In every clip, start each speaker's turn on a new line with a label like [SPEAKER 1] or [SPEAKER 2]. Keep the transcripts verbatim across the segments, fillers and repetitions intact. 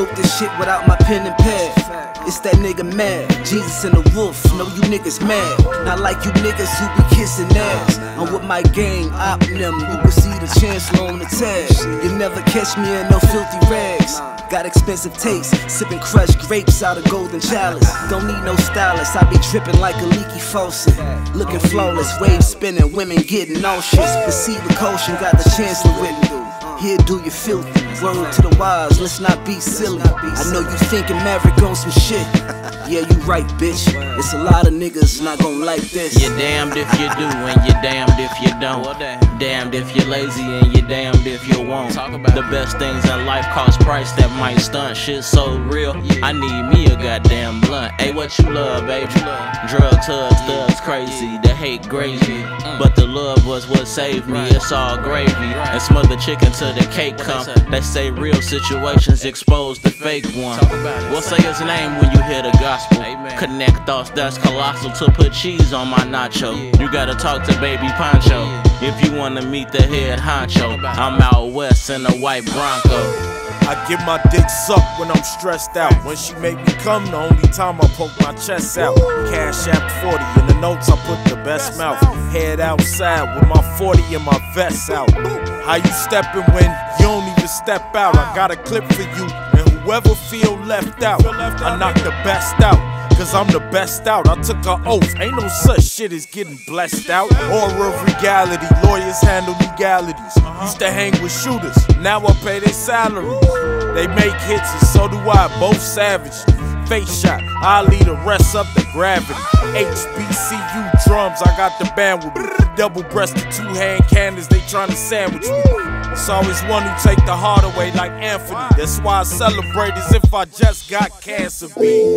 [SPEAKER 1] wrote this shit without my pen and pad. It's that nigga mad, Jesus and the wolf, know you niggas mad. Not like you niggas who be kissing ass. I'm with my gang, op them, you can see the chancellor on the tag. You never catch me in no filthy rags. Got expensive taste, sipping crushed grapes out of golden chalice. Don't need no stylist, I be tripping like a leaky faucet. Looking flawless, waves spinning, women getting nauseous. Proceed with caution, got the chancellor with me. Here do you filthy, word to the wise, let's not be silly. I know you thinking Maverick on some shit. Yeah, you right, bitch. It's a lot of niggas not gon' like this.
[SPEAKER 2] You're damned if you do and you're damned if you don't. Damned if you're lazy and you're damned if you won't. The best things in life cost price that might stunt. Shit so real, I need me a goddamn blunt. Hey, what you love, baby? Drugs, hugs, thugs, crazy. The hate gravy, but the love was what saved me. It's all gravy and smothered chicken till the cake come. They say real situations expose the fake one. We'll say his name when you hear the gospel. Connect thoughts that's colossal to put cheese on my nacho. You gotta talk to baby Poncho if you wanna meet the head honcho. I'm out west in a white Bronco.
[SPEAKER 3] I get my dick sucked when I'm stressed out. When she make me come, the only time I poke my chest out. Cash app forty, in the notes I put the best mouth. Head outside with my forty and my vest out. How you steppin' when you don't even step out? I got a clip for you, and whoever feel left out, I knock the best out. Cause I'm the best out. I took an oath, ain't no such shit as getting blessed out. Aura of regality, lawyers handle legalities. Used to hang with shooters, now I pay their salaries. They make hits and so do I, both savagely. Face shot, I lead the rest up to gravity. H B C U drums, I got the band with me. Double-breasted, two-hand cannons, they tryna sandwich me. It's always one who take the heart away like Anthony. That's why I celebrate as if I just got cancer,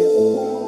[SPEAKER 3] B.